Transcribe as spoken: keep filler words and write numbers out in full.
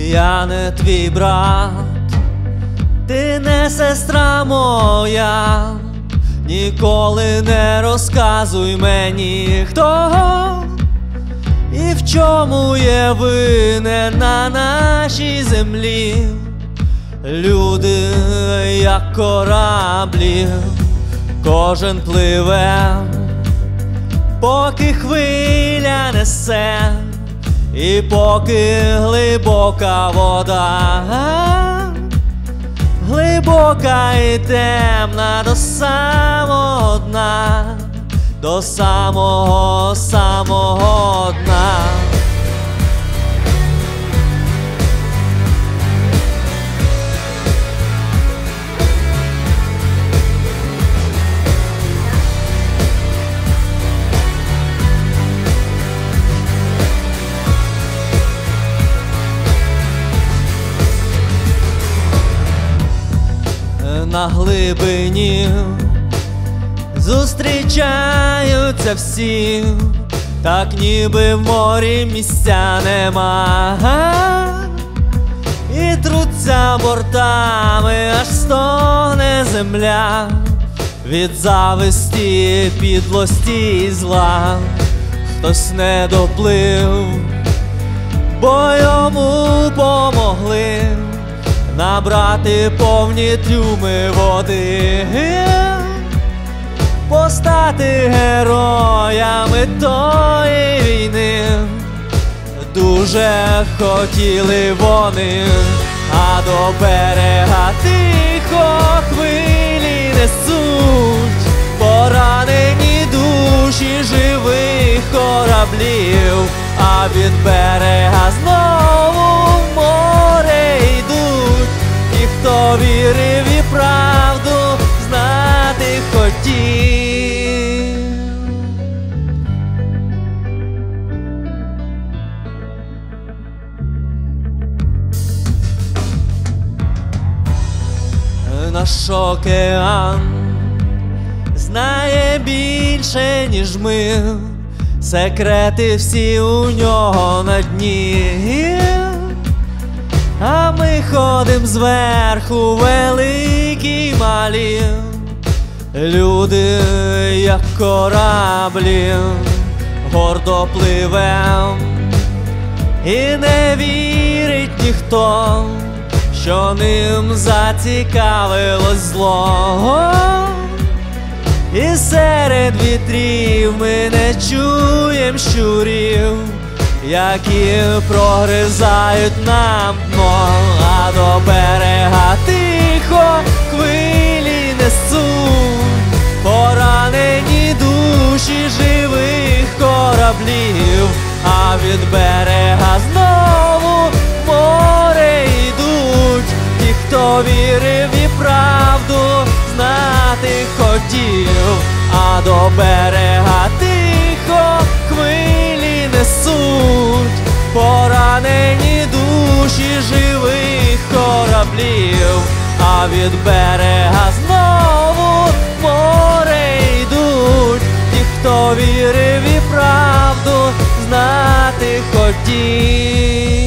Я не твій брат, ти не сестра моя, ніколи не розказуй мені, хто і в чому є винен на нашій землі. Люди, як кораблі, кожен пливе, поки хвиля несе, і поки глибока вода, глибока і темна до самого дна, до самого самого дна. На глибині зустрічаються всі, так ніби в морі місця нема, і труться бортами, аж стогне земля від зависті, підлості і зла. Хтось не доплив, бо йому помогли набрати повні трюми води, постати героями тої війни. Дуже хотіли вони, а до берега тихо хвилі несуть поранені душі живих кораблів, а від берега знову в море йдуть ті, хто вірив і правду знати хотів. Наш океан знає більше, ніж ми, секрети всі у нього на дні, а ми ходим зверху, великі й малі. Люди, як кораблі, гордо пливем, і не вірить ніхто, що ним зацікавилось зло. І серед вітрів ми не чуєм щурів, які прогризають нам дно, а до берега тихо хвилі несуть поранені душі живих кораблів, а від берега знову в море йдуть ті, хто вірив і правду знати хотів, а до берега тихо хвилі несуть поранені душі живих кораблів, а від берега знову в море йдуть ті, хто вірив і правду знати хотів.